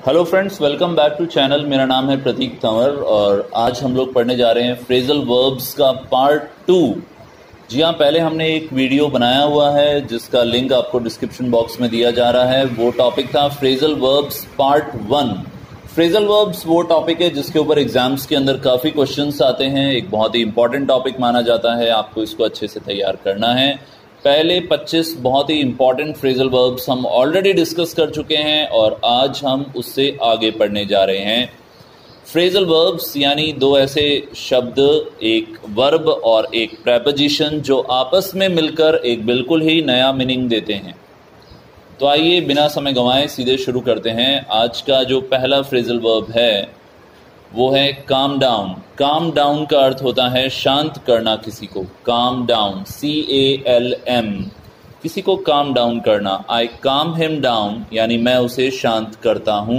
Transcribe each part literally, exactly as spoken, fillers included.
Hello friends, welcome back to channel. मेरा नाम है प्रतीक तंवर और आज हम लोग पढ़ने जा रहे हैं फ्रेजल वर्ब्स का पार्ट टू। जी हाँ, पहले हमने एक वीडियो बनाया हुआ है जिसका लिंक आपको डिस्क्रिप्शन बॉक्स में दिया जा रहा है। वो टॉपिक था phrasal verbs part one. Phrasal verbs वो टॉपिक है जिसके ऊपर एग्जाम्स के अंदर काफ़ी क्वेश्चंस आते हैं। एक बहुत ही इंपॉर्टेंट टॉपिक माना जाता है, आपको इसको अच्छे से तैयार करना है। पहले पच्चीस बहुत ही इंपॉर्टेंट फ्रेजल वर्ब्स हम ऑलरेडी डिस्कस कर चुके हैं और आज हम उससे आगे पढ़ने जा रहे हैं। फ्रेजल वर्ब्स यानी दो ऐसे शब्द, एक वर्ब और एक प्रेपोजिशन, जो आपस में मिलकर एक बिल्कुल ही नया मीनिंग देते हैं। तो आइए बिना समय गंवाए सीधे शुरू करते हैं। आज का जो पहला फ्रेजल वर्ब है वो है काम डाउन। काम डाउन का अर्थ होता है शांत करना किसी को। Calm down, C A L M, किसी को काम डाउन करना। आई काम हिम डाउन यानी मैं उसे शांत करता हूं।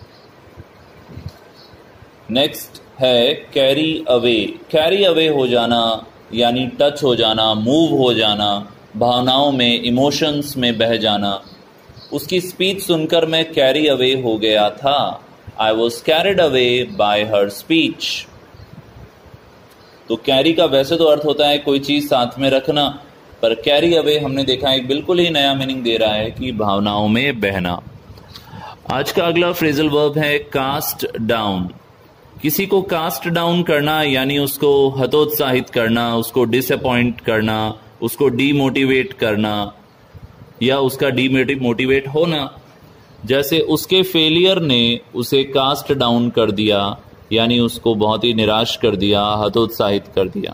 नेक्स्ट है कैरी अवे। कैरी अवे हो जाना यानी टच हो जाना, मूव हो जाना, भावनाओं में, इमोशंस में बह जाना। उसकी स्पीच सुनकर मैं कैरी अवे हो गया था। I was carried away by her speech। तो कैरी का वैसे तो अर्थ होता है कोई चीज साथ में रखना, पर कैरी अवे हमने देखा एक बिल्कुल ही नया मीनिंग दे रहा है कि भावनाओं में बहना। आज का अगला फ्रेजल वर्ब है कास्ट डाउन। किसी को कास्ट डाउन करना यानी उसको हतोत्साहित करना, उसको डिसअपॉइंट करना, उसको डीमोटिवेट करना या उसका डीमोटिवेट होना। जैसे उसके फेलियर ने उसे कास्ट डाउन कर दिया यानी उसको बहुत ही निराश कर दिया, हतोत्साहित कर दिया।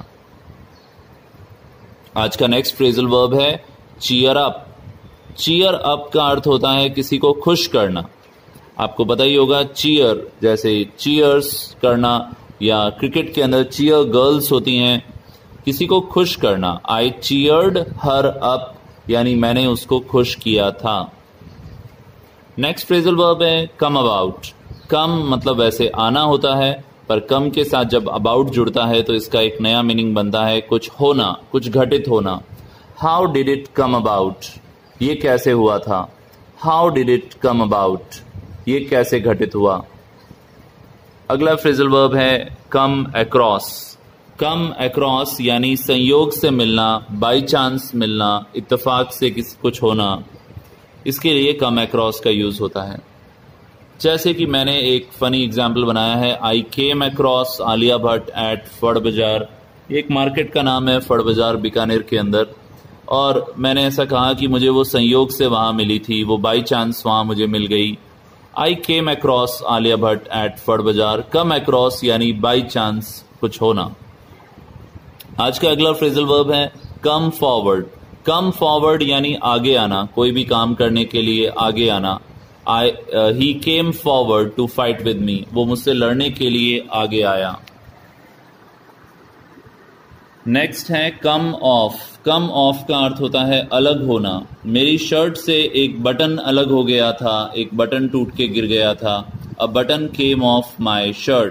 आज का नेक्स्ट फ्रेजल वर्ब है चीयर अप। चीयर अप का अर्थ होता है किसी को खुश करना। आपको पता ही होगा, चीयर जैसे चीयर्स करना या क्रिकेट के अंदर चीयर गर्ल्स होती हैं, किसी को खुश करना। आई चीयर्ड हर अप यानी मैंने उसको खुश किया था। नेक्स्ट फ्रेजल वर्ब है कम अबाउट। कम मतलब वैसे आना होता है, पर कम के साथ जब अबाउट जुड़ता है तो इसका एक नया मीनिंग बनता है कुछ होना, कुछ घटित होना। How did it come about, ये कैसे हुआ था। How did it come about, ये कैसे घटित हुआ। अगला फ्रेजल वर्ब है कम अक्रॉस। कम अक्रॉस यानी संयोग से मिलना, बाई चांस मिलना, इत्तेफाक से किसी कुछ होना। इसके लिए कम अक्रॉस का यूज होता है। जैसे कि मैंने एक फनी एग्जाम्पल बनाया है, I came across Alia Bhatt at Phad Bazaar. एक मार्केट का नाम है फड़ बाजार, बीकानेर के अंदर। और मैंने ऐसा कहा कि मुझे वो संयोग से वहां मिली थी, वो बाई चांस वहां मुझे मिल गई। I came across Alia Bhatt at Phad Bazaar. Come across यानी बाई चांस कुछ होना। आज का अगला फ्रेजल वर्ब है कम फॉरवर्ड। कम फॉरवर्ड यानी आगे आना, कोई भी काम करने के लिए आगे आना। I he came forward to fight with me, वो मुझसे लड़ने के लिए आगे आया। नेक्स्ट है कम ऑफ। कम ऑफ का अर्थ होता है अलग होना। मेरी शर्ट से एक बटन अलग हो गया था, एक बटन टूट के गिर गया था। A button came off my shirt.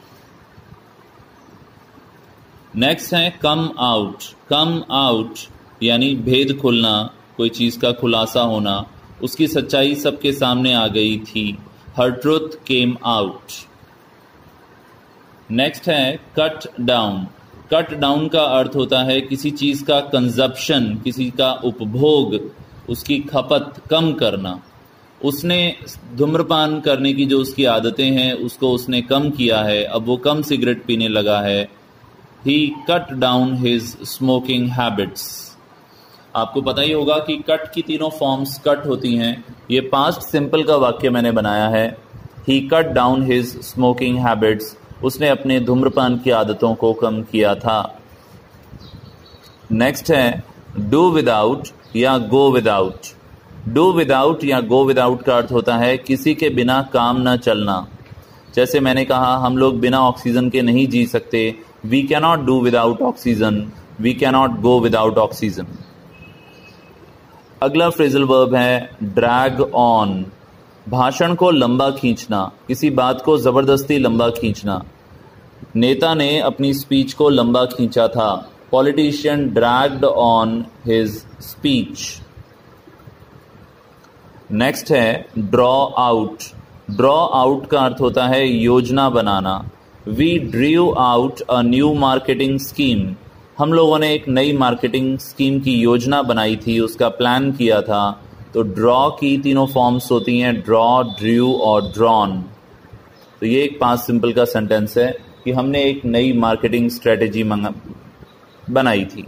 Next है कम आउट। कम आउट यानी भेद खुलना, कोई चीज का खुलासा होना। उसकी सच्चाई सबके सामने आ गई थी। Her truth came out. Next है कट डाउन। कट डाउन का अर्थ होता है किसी चीज का कंजप्शन, किसी का उपभोग, उसकी खपत कम करना। उसने धूम्रपान करने की जो उसकी आदतें हैं उसको उसने कम किया है, अब वो कम सिगरेट पीने लगा है। He cut down his smoking habits. आपको पता ही होगा कि कट की तीनों फॉर्म्स कट होती हैं। ये पास्ट सिंपल का वाक्य मैंने बनाया है। He cut down his smoking habits, उसने अपने धूम्रपान की आदतों को कम किया था। नेक्स्ट है डू विदाउट या गो विदाउट। डू विदाउट या गो विदाउट का अर्थ होता है किसी के बिना काम न चलना। जैसे मैंने कहा, हम लोग बिना ऑक्सीजन के नहीं जी सकते। We cannot do without oxygen, we cannot go without oxygen. अगला फ्रेजल वर्ब है ड्रैग ऑन। भाषण को लंबा खींचना, किसी बात को जबरदस्ती लंबा खींचना। नेता ने अपनी स्पीच को लंबा खींचा था। Politician dragged on his speech. Next है ड्रॉ आउट। ड्रॉ आउट का अर्थ होता है योजना बनाना। We drew out a new marketing scheme. हम लोगों ने एक नई मार्केटिंग स्कीम की योजना बनाई थी, उसका प्लान किया था। तो ड्रॉ की तीनों फॉर्म्स होती हैं, ड्रॉ, ड्रीव और ड्रॉन। तो ये एक पास्ट सिंपल का सेंटेंस है कि हमने एक नई मार्केटिंग स्ट्रेटेजी बनाई थी।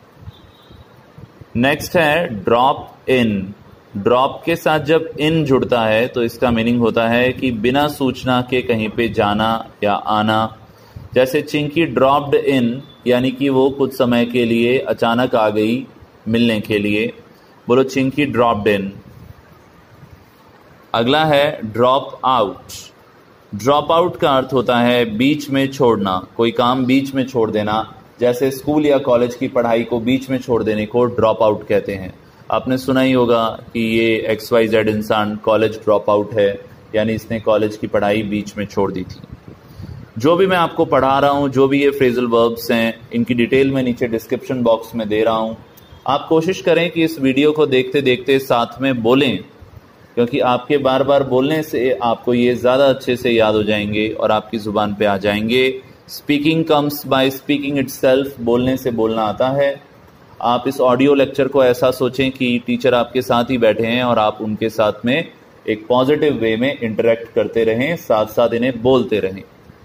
नेक्स्ट है ड्रॉप इन। ड्रॉप के साथ जब इन जुड़ता है तो इसका मीनिंग होता है कि बिना सूचना के कहीं पे जाना या आना। जैसे चिंकी ड्रॉप्ड इन, यानी कि वो कुछ समय के लिए अचानक आ गई मिलने के लिए। बोलो चिंकी ड्रॉप्ड इन। अगला है ड्रॉप आउट। ड्रॉप आउट का अर्थ होता है बीच में छोड़ना, कोई काम बीच में छोड़ देना। जैसे स्कूल या कॉलेज की पढ़ाई को बीच में छोड़ देने को ड्रॉप आउट कहते हैं। आपने सुना ही होगा कि ये एक्स वाई जेड इंसान कॉलेज ड्रॉप आउट है, यानी इसने कॉलेज की पढ़ाई बीच में छोड़ दी थी। जो भी मैं आपको पढ़ा रहा हूँ, जो भी ये फ्रेजल वर्ब्स हैं, इनकी डिटेल में नीचे डिस्क्रिप्शन बॉक्स में दे रहा हूँ। आप कोशिश करें कि इस वीडियो को देखते देखते साथ में बोलें, क्योंकि आपके बार बार बोलने से आपको ये ज़्यादा अच्छे से याद हो जाएंगे और आपकी ज़ुबान पे आ जाएंगे। Speaking comes by speaking itself. बोलने से बोलना आता है। आप इस ऑडियो लेक्चर को ऐसा सोचें कि टीचर आपके साथ ही बैठे हैं और आप उनके साथ में एक पॉजिटिव वे में इंटरेक्ट करते रहें, साथ साथ इन्हें बोलते रहें।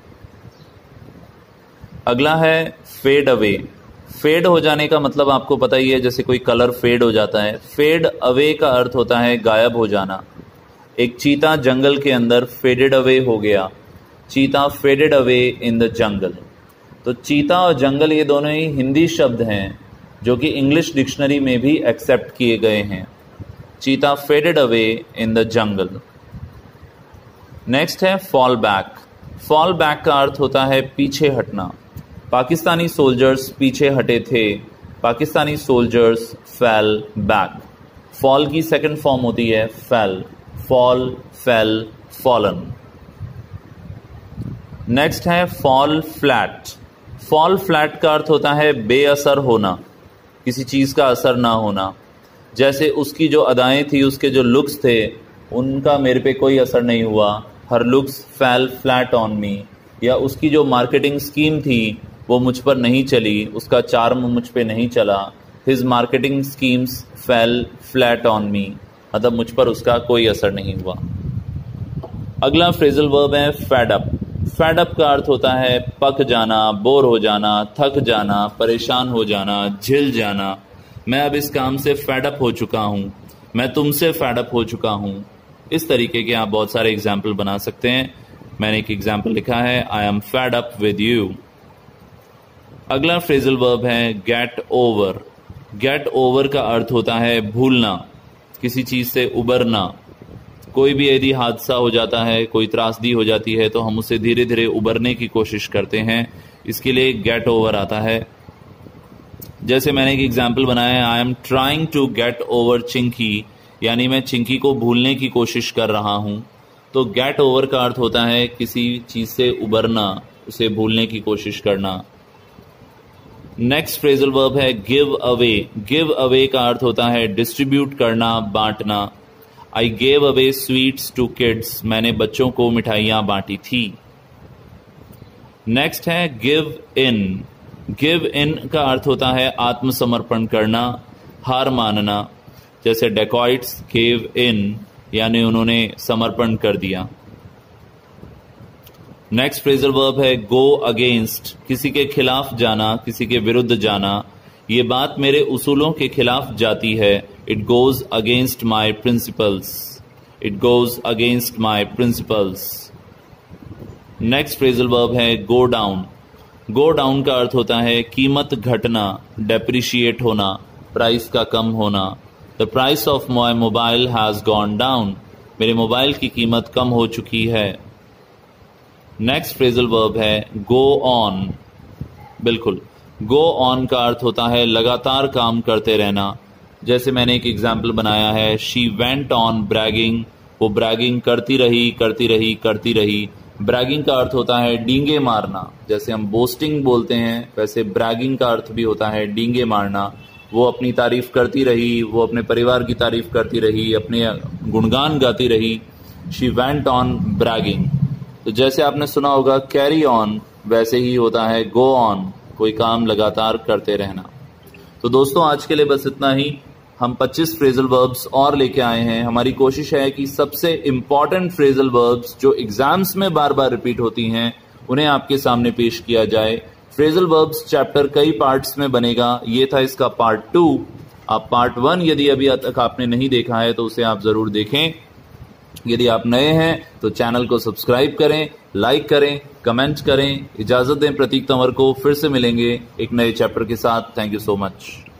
अगला है फेड अवे। फेड हो जाने का मतलब आपको पता ही है, जैसे कोई कलर फेड हो जाता है। फेड अवे का अर्थ होता है गायब हो जाना। एक चीता जंगल के अंदर फेडेड अवे हो गया। Cheetah faded away in the jungle. तो चीता और जंगल ये दोनों ही हिंदी शब्द हैं जो कि इंग्लिश डिक्शनरी में भी एक्सेप्ट किए गए हैं। Cheetah faded away in the jungle. Next है फॉल बैक। फॉल बैक का अर्थ होता है पीछे हटना। पाकिस्तानी सोल्जर्स पीछे हटे थे। Pakistani soldiers fell back. Fall की सेकंड फॉर्म होती है fell. Fall, fell, fallen. Next है फॉल फ्लैट। फॉल फ्लैट का अर्थ होता है बेअसर होना, किसी चीज का असर ना होना। जैसे उसकी जो अदाएं थी, उसके जो लुक्स थे, उनका मेरे पे कोई असर नहीं हुआ। Her looks fell flat on me. या उसकी जो मार्केटिंग स्कीम थी वो मुझ पर नहीं चली, उसका चार्म मुझ पे नहीं चला। His marketing schemes fell flat on me, मतलब मुझ पर उसका कोई असर नहीं हुआ। अगला फ्रेजल वर्ब है फेड अप। फेड अप का अर्थ होता है पक जाना, बोर हो जाना, थक जाना, परेशान हो जाना, झिल जाना। मैं अब इस काम से फेड अप हो चुका हूं, मैं तुमसे फेड अप हो चुका हूं। इस तरीके के आप बहुत सारे एग्जाम्पल बना सकते हैं। मैंने एक एग्जाम्पल लिखा है, I am fed up with you. अगला फ्रेजल वर्ब है गेट ओवर। गेट ओवर का अर्थ होता है भूलना, किसी चीज से उबरना। कोई भी यदि हादसा हो जाता है, कोई त्रासदी हो जाती है, तो हम उससे धीरे धीरे उबरने की कोशिश करते हैं। इसके लिए गेट ओवर आता है। जैसे मैंने एक एग्जाम्पल बनाया है, I am trying to get over Chinki, यानी मैं चिंकी को भूलने की कोशिश कर रहा हूं। तो गेट ओवर का अर्थ होता है किसी चीज से उबरना, उसे भूलने की कोशिश करना। नेक्स्ट फ्रेजल वर्ब है गिव अवे। गिव अवे का अर्थ होता है डिस्ट्रीब्यूट करना, बांटना। I gave away sweets to kids, मैंने बच्चों को मिठाइयां बांटी थी। नेक्स्ट है गिव इन। गिव इन का अर्थ होता है आत्मसमर्पण करना, हार मानना। जैसे डेकॉइट्स गेव इन, यानी उन्होंने समर्पण कर दिया। नेक्स्ट फ्रेजल वर्ब है गो अगेंस्ट। किसी के खिलाफ जाना, किसी के विरुद्ध जाना। ये बात मेरे उसूलों के खिलाफ जाती है। It goes against my principles. It goes against my principles. Next phrasal verb है गो डाउन। गो डाउन का अर्थ होता है कीमत घटना, डेप्रिशिएट होना, प्राइस का कम होना। The price of my mobile has gone down, मेरे मोबाइल की कीमत कम हो चुकी है। नेक्स्ट फ्रेजल वर्ब है गो ऑन। बिल्कुल, गो ऑन का अर्थ होता है लगातार काम करते रहना। जैसे मैंने एक एग्जाम्पल बनाया है, शी वेंट ऑन ब्रैगिंग, वो ब्रैगिंग करती रही करती रही करती रही। ब्रैगिंग का अर्थ होता है डींगे मारना। जैसे हम बोस्टिंग बोलते हैं, वैसे ब्रैगिंग का अर्थ भी होता है डींगे मारना। वो अपनी तारीफ करती रही, वो अपने परिवार की तारीफ करती रही, अपने गुणगान गाती रही। She went on bragging. तो जैसे आपने सुना होगा कैरी ऑन, वैसे ही होता है गो ऑन, कोई काम लगातार करते रहना। तो दोस्तों आज के लिए बस इतना ही। हम पच्चीस फ्रेजल वर्ब्स और लेके आए हैं। हमारी कोशिश है कि सबसे इंपॉर्टेंट फ्रेजल वर्ब्स जो एग्जाम्स में बार बार रिपीट होती हैं उन्हें आपके सामने पेश किया जाए। फ्रेजल वर्ब्स चैप्टर कई पार्ट्स में बनेगा। ये था इसका पार्ट टू। आप पार्ट वन यदि अभी तक आपने नहीं देखा है तो उसे आप जरूर देखें। यदि आप नए हैं तो चैनल को सब्सक्राइब करें, लाइक करें, कमेंट करें। इजाजत दें प्रतीक तंवर को। फिर से मिलेंगे एक नए चैप्टर के साथ। Thank you so much.